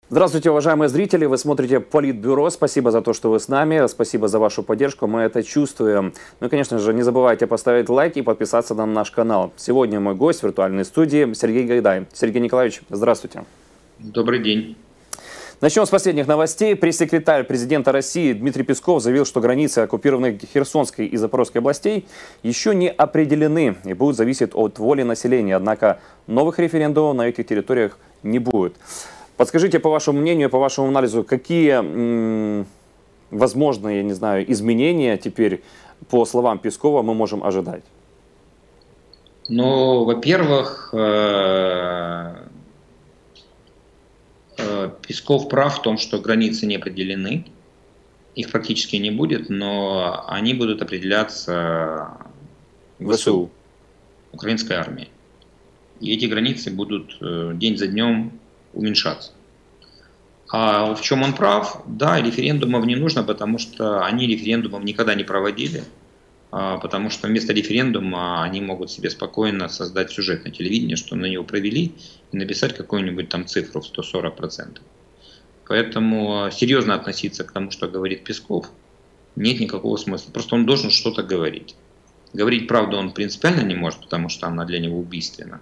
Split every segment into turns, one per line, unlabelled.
Здравствуйте, уважаемые зрители! Вы смотрите Политбюро. Спасибо за то, что вы с нами. Спасибо за вашу поддержку. Мы это чувствуем. Ну и, конечно же, не забывайте поставить лайк и подписаться на наш канал. Сегодня мой гость в виртуальной студии Сергей Гайдай. Сергей Николаевич, здравствуйте.
Добрый день.
Начнем с последних новостей. Пресс-секретарь президента России Дмитрий Песков заявил, что границы оккупированных Херсонской и Запорожской областей еще не определены и будут зависеть от воли населения. Однако новых референдумов на этих территориях не будет. Подскажите, по вашему мнению, по вашему анализу, какие возможные, я не знаю, изменения теперь, по словам Пескова, мы можем ожидать?
Ну, во-первых, Песков прав в том, что границы не определены, их практически не будет, но они будут определяться ВСУ, украинской армией. И эти границы будут день за днем уменьшаться. А в чем он прав? Да, референдумов не нужно, потому что они референдумов никогда не проводили, потому что вместо референдума они могут себе спокойно создать сюжет на телевидении, что на него провели, и написать какую-нибудь там цифру в 140%. Поэтому серьезно относиться к тому, что говорит Песков, нет никакого смысла. Просто он должен что-то говорить. Говорить правду он принципиально не может, потому что она для него убийственна.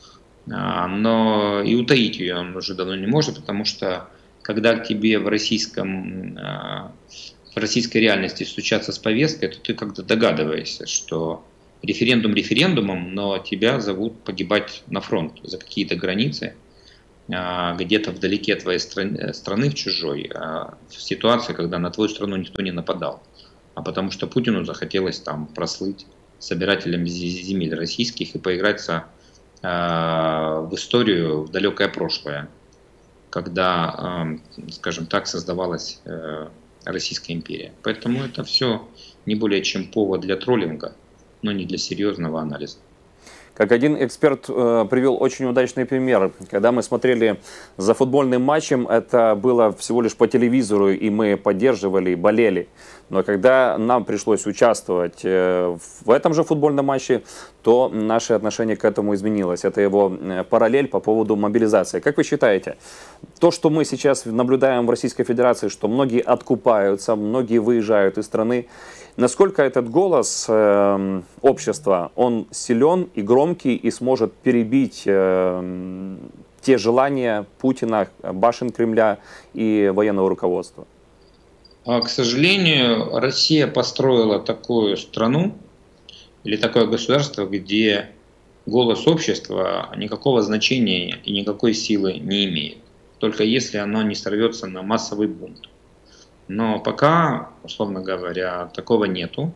Но и утаить ее он уже давно не может, потому что когда к тебе в российской реальности стучатся с повесткой, то ты как-то догадываешься, что референдум референдумом, но тебя зовут погибать на фронт за какие-то границы, где-то вдалеке от твоей страны, в чужой, в ситуации, когда на твою страну никто не нападал, а потому что Путину захотелось там прослыть собирателем земель российских и поиграться в историю, в далекое прошлое, когда, скажем так, создавалась Российская империя. Поэтому это все не более чем повод для троллинга, но не для серьезного анализа.
Как один эксперт привел очень удачный пример. Когда мы смотрели за футбольным матчем, это было всего лишь по телевизору, и мы поддерживали, и болели. Но когда нам пришлось участвовать в этом же футбольном матче, то наше отношение к этому изменилось. Это его параллель по поводу мобилизации. Как вы считаете, то, что мы сейчас наблюдаем в Российской Федерации, что многие откупаются, многие выезжают из страны, насколько этот голос общества, он силен и громкий и сможет перебить те желания Путина, башен Кремля и военного руководства?
К сожалению, Россия построила такую страну или такое государство, где голос общества никакого значения и никакой силы не имеет, только если оно не сорвется на массовый бунт. Но пока, условно говоря, такого нету.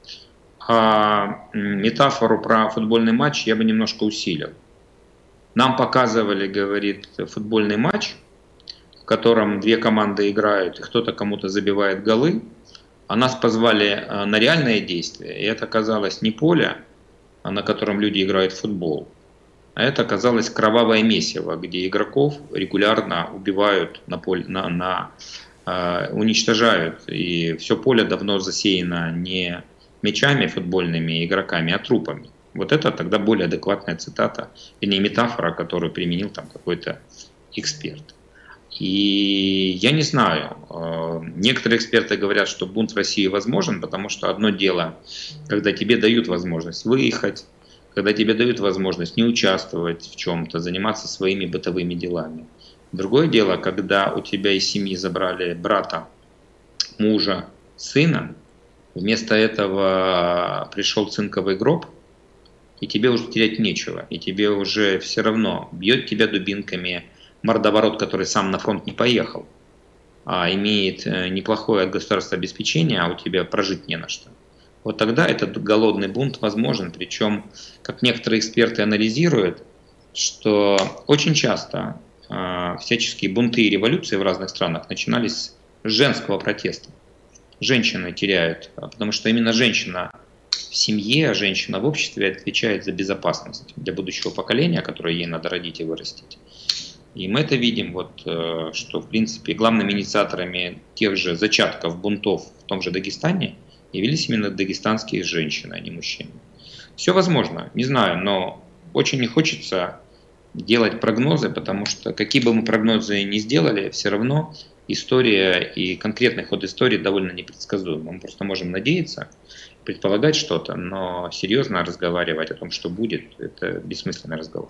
А метафору про футбольный матч я бы немножко усилил. Нам показывали, говорит, футбольный матч, в котором две команды играют, и кто-то кому-то забивает голы, а нас позвали на реальные действия, и это оказалось не поле, на котором люди играют в футбол, а это оказалось кровавое месиво, где игроков регулярно убивают на поле, уничтожают, и все поле давно засеяно не мячами футбольными и игроками, а трупами. Вот это тогда более адекватная цитата, и не метафора, которую применил там какой-то эксперт. И я не знаю, некоторые эксперты говорят, что бунт в России возможен, потому что одно дело, когда тебе дают возможность выехать, когда тебе дают возможность не участвовать в чем-то, заниматься своими бытовыми делами. Другое дело, когда у тебя из семьи забрали брата, мужа, сына, вместо этого пришел цинковый гроб, и тебе уже терять нечего, и тебе уже все равно бьет тебя дубинками мордоворот, который сам на фронт не поехал, а имеет неплохое от государства обеспечение, а у тебя прожить не на что. Вот тогда этот голодный бунт возможен, причем, как некоторые эксперты анализируют, что очень часто всяческие бунты и революции в разных странах начинались с женского протеста. Женщины теряют, потому что именно женщина в семье, женщина в обществе отвечает за безопасность для будущего поколения, которое ей надо родить и вырастить. И мы это видим, что в принципе главными инициаторами тех же зачатков бунтов в том же Дагестане явились именно дагестанские женщины, а не мужчины. Все возможно, не знаю, но очень не хочется делать прогнозы, потому что какие бы мы прогнозы ни сделали, все равно история и конкретный ход истории довольно непредсказуем. Мы просто можем надеяться, предполагать что-то, но серьезно разговаривать о том, что будет, это бессмысленный разговор.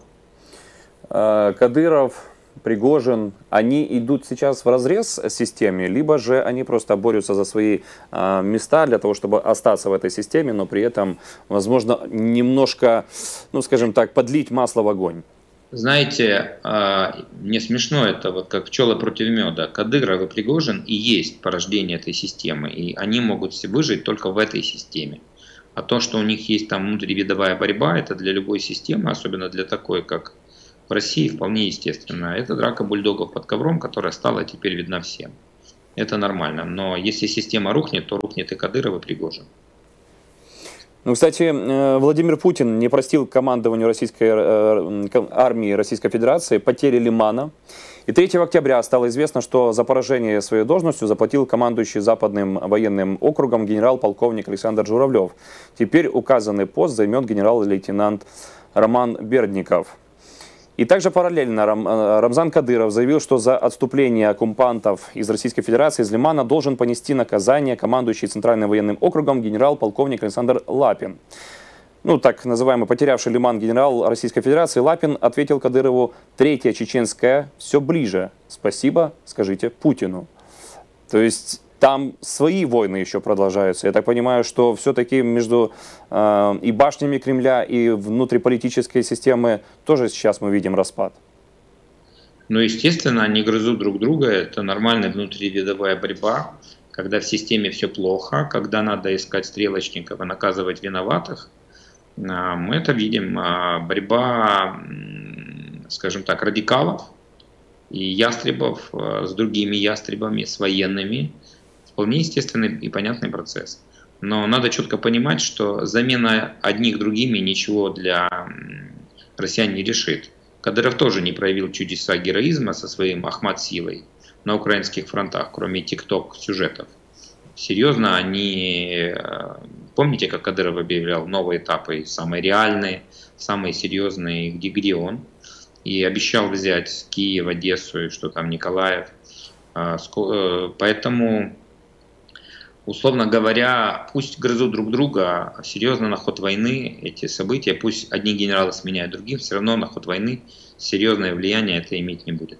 Кадыров, Пригожин, они идут сейчас вразрез с системе, либо же они просто борются за свои места для того, чтобы остаться в этой системе, но при этом, возможно, немножко, ну скажем так, подлить масло в огонь?
Знаете, мне смешно это, вот как пчелы против меда. Кадыров и Пригожин и есть порождение этой системы, и они могут выжить только в этой системе. А то, что у них есть там внутривидовая борьба, это для любой системы, особенно для такой, как в России, вполне естественно. Это драка бульдогов под ковром, которая стала теперь видна всем. Это нормально. Но если система рухнет, то рухнет и Кадыров, и Пригожин.
Ну, кстати, Владимир Путин не простил командованию российской армии Российской Федерации потери Лимана. И 3 октября стало известно, что за поражение своей должностью заплатил командующий Западным военным округом генерал-полковник Александр Журавлев. Теперь указанный пост займет генерал-лейтенант Роман Бердников. И также параллельно Рамзан Кадыров заявил, что за отступление оккупантов из Российской Федерации из Лимана должен понести наказание командующий Центральным военным округом генерал-полковник Александр Лапин. Ну, так называемый потерявший Лиман генерал Российской Федерации Лапин ответил Кадырову: «Третья чеченская все ближе. Спасибо, скажите Путину». То есть там свои войны еще продолжаются. Я так понимаю, что все-таки между и башнями Кремля, и внутриполитической системы тоже сейчас мы видим распад.
Ну, естественно, они грызут друг друга. Это нормальная внутривидовая борьба, когда в системе все плохо, когда надо искать стрелочников и наказывать виноватых. Мы это видим. Борьба, скажем так, радикалов и ястребов с другими ястребами, с военными. Вполне естественный и понятный процесс. Но надо четко понимать, что замена одних другими ничего для россиян не решит. Кадыров тоже не проявил чудеса героизма со своим Ахмат-силой на украинских фронтах, кроме тикток-сюжетов. Серьезно, они... Помните, как Кадыров объявлял новые этапы, самые реальные, самые серьезные, где он? И обещал взять Киев, Одессу и что там, Николаев. Поэтому... Условно говоря, пусть грызут друг друга, серьезно на ход войны эти события, пусть одни генералы сменяют других, все равно на ход войны серьезное влияние это иметь не будет.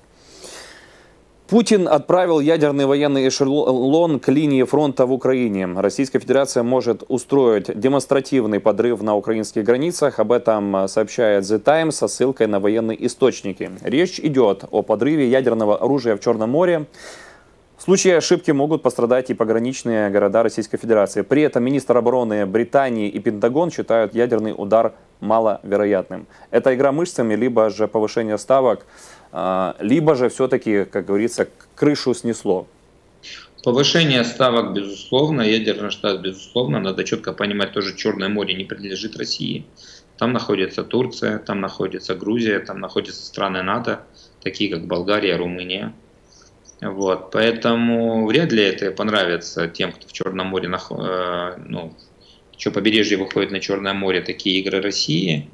Путин отправил ядерный военный эшелон к линии фронта в Украине. Российская Федерация может устроить демонстративный подрыв на украинских границах. Об этом сообщает The Times со ссылкой на военные источники. Речь идет о подрыве ядерного оружия в Черном море. В случае ошибки могут пострадать и пограничные города Российской Федерации. При этом министр обороны Британии и Пентагон считают ядерный удар маловероятным. Это игра мышцами, либо же повышение ставок, либо же все-таки, как говорится, крышу снесло.
Повышение ставок, безусловно, ядерный штат, безусловно. Надо четко понимать, тоже Черное море не принадлежит России. Там находится Турция, там находится Грузия, там находятся страны НАТО, такие как Болгария, Румыния. Вот, поэтому вряд ли это понравится тем, кто в Черном море, что побережье выходит на Черное море, такие игры России.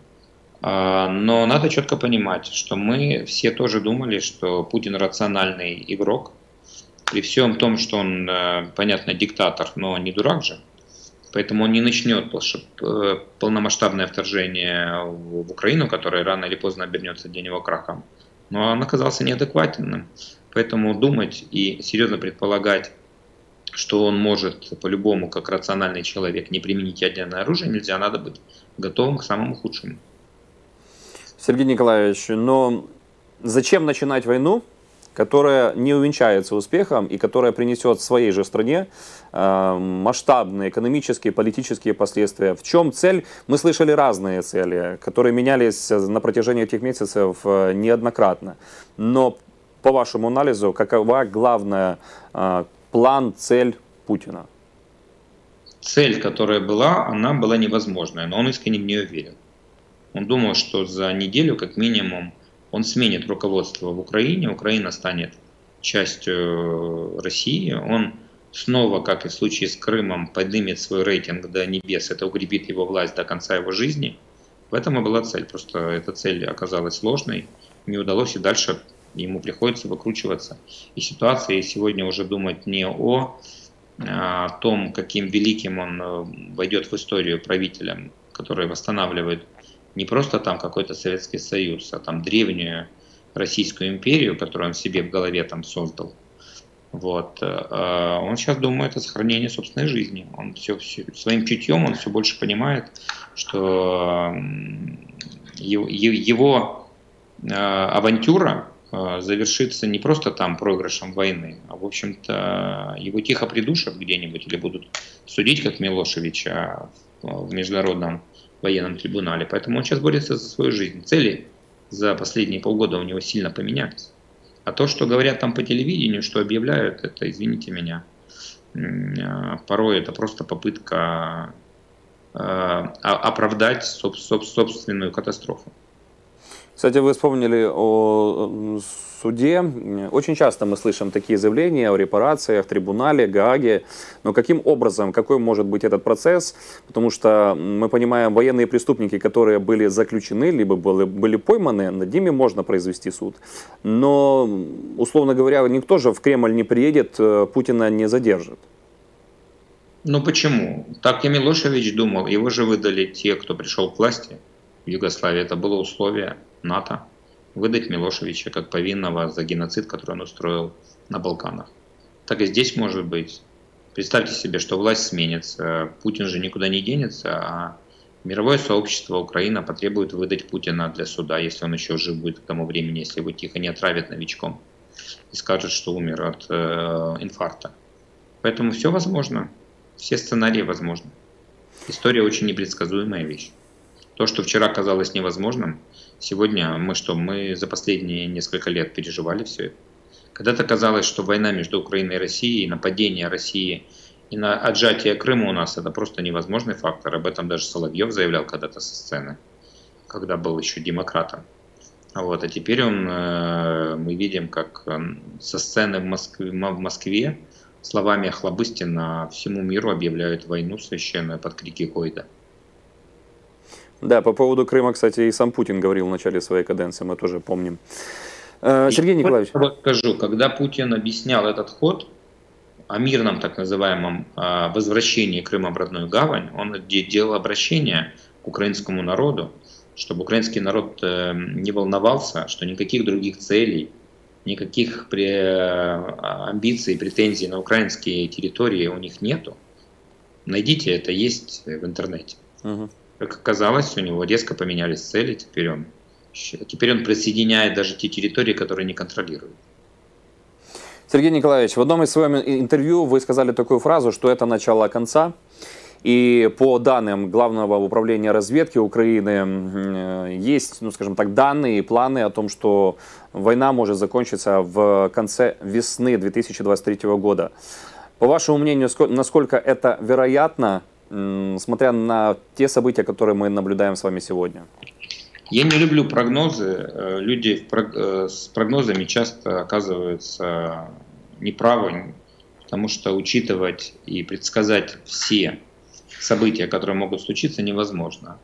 Но надо четко понимать, что мы все тоже думали, что Путин рациональный игрок. При всем том, что он, понятно, диктатор, но не дурак же. Поэтому он не начнет полномасштабное вторжение в Украину, которое рано или поздно обернется для него крахом. Но он оказался неадекватным. Поэтому думать и серьезно предполагать, что он может по-любому, как рациональный человек, не применить ядерное оружие, нельзя, надо быть готовым к самому худшему.
Сергей Николаевич, но зачем начинать войну, которая не увенчается успехом и которая принесет своей же стране масштабные экономические, политические последствия? В чем цель? Мы слышали разные цели, которые менялись на протяжении этих месяцев неоднократно. Но по вашему анализу, какова главная план, цель Путина?
Цель, которая была, она была невозможная, но он искренне в нее верил. Он думал, что за неделю, как минимум, он сменит руководство в Украине, Украина станет частью России, он снова, как и в случае с Крымом, поднимет свой рейтинг до небес, это укрепит его власть до конца его жизни. В этом и была цель. Просто эта цель оказалась сложной, не удалось, и дальше ему приходится выкручиваться из ситуации. И сегодня уже думать не о том, каким великим он войдет в историю правителем, который восстанавливает не просто там какой-то Советский Союз, а там древнюю Российскую империю, которую он себе в голове там создал. Вот. Он сейчас думает о сохранении собственной жизни. Он своим чутьем он все больше понимает, что его авантюра завершится не просто там проигрышем войны, а в общем-то его тихо придушат где-нибудь или будут судить как Милошевича в международном военном трибунале. Поэтому он сейчас борется за свою жизнь. Цели за последние полгода у него сильно поменялись. А то, что говорят там по телевидению, что объявляют, это, извините меня, порой это просто попытка оправдать собственную катастрофу.
Кстати, вы вспомнили о суде. Очень часто мы слышим такие заявления о репарациях, трибунале, Гааге. Но каким образом, какой может быть этот процесс? Потому что мы понимаем, военные преступники, которые были заключены, либо были пойманы, над ними можно произвести суд. Но, условно говоря, никто же в Кремль не приедет, Путина не задержит.
Ну почему? Так и Милошевич думал. Его же выдали те, кто пришел к власти в Югославии. Это было условие НАТО. Выдать Милошевича как повинного за геноцид, который он устроил на Балканах. Так и здесь может быть. Представьте себе, что власть сменится. Путин же никуда не денется, а мировое сообщество, Украина потребует выдать Путина для суда, если он еще жив будет к тому времени, если его тихо не отравят новичком и скажет, что умер от инфаркта. Поэтому все возможно. Все сценарии возможны. История очень непредсказуемая вещь. То, что вчера казалось невозможным, сегодня мы за последние несколько лет переживали все это. Когда-то казалось, что война между Украиной и Россией, нападение России и на отжатие Крыма у нас это просто невозможный фактор. Об этом даже Соловьев заявлял когда-то со сцены, когда был еще демократом. А теперь мы видим, как со сцены в Москве словами Охлобыстина всему миру объявляют войну священную под крики Гойда.
Да, по поводу Крыма, кстати, и сам Путин говорил в начале своей каденции, мы тоже помним. Сергей Николаевич.
Вот скажу, когда Путин объяснял этот ход о мирном так называемом возвращении Крыма в родную гавань, он делал обращение к украинскому народу, чтобы украинский народ не волновался, что никаких других целей, никаких амбиций, претензий на украинские территории у них нету. Найдите, это есть в интернете. Угу. Как оказалось, у него резко поменялись цели, теперь он присоединяет даже те территории, которые не контролирует.
Сергей Николаевич, в одном из своих интервью вы сказали такую фразу, что это начало конца. И по данным Главного управления разведки Украины есть, скажем так, данные и планы о том, что война может закончиться в конце весны 2023 года. По вашему мнению, насколько это вероятно, смотря на те события, которые мы наблюдаем с вами сегодня?
Я не люблю прогнозы. Люди с прогнозами часто оказываются неправы, потому что учитывать и предсказать все события, которые могут случиться, невозможно.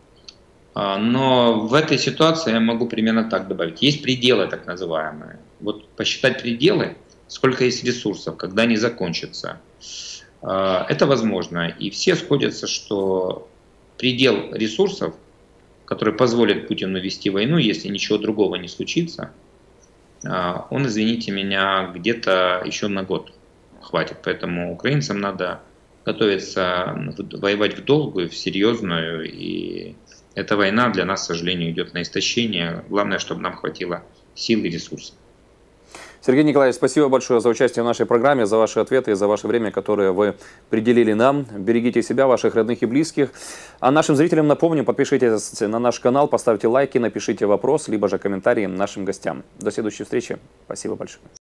Но в этой ситуации я могу примерно так добавить. Есть пределы так называемые. Вот посчитать пределы, сколько есть ресурсов, когда они закончатся. Это возможно. И все сходятся, что предел ресурсов, который позволит Путину вести войну, если ничего другого не случится, он, извините меня, где-то еще на год хватит. Поэтому украинцам надо готовиться воевать в долгую, в серьезную. И эта война для нас, к сожалению, идет на истощение. Главное, чтобы нам хватило сил и ресурсов.
Сергей Николаевич, спасибо большое за участие в нашей программе, за ваши ответы и за ваше время, которое вы уделили нам. Берегите себя, ваших родных и близких. А нашим зрителям напомню, подпишитесь на наш канал, поставьте лайки, напишите вопрос, либо же комментарии нашим гостям. До следующей встречи. Спасибо большое.